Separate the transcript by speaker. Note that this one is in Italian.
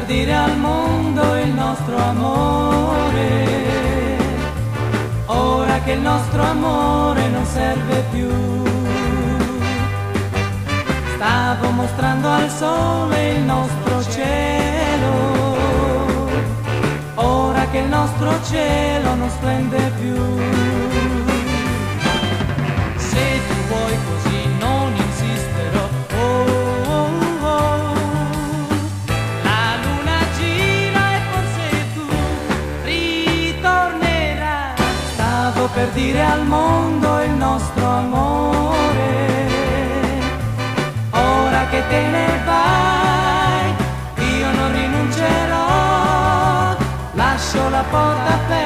Speaker 1: dire al mondo il nostro amore, ora che il nostro amore non serve più. Stavo mostrando al sole il nostro cielo, ora che il nostro cielo non splende più. Se tu vuoi così non insisterò, oh, oh, oh. La luna gira e forse tu ritornerai. Stavo per dire al mondo il nostro amore, ora che te ne vai io non rinuncerò, lascio la porta aperta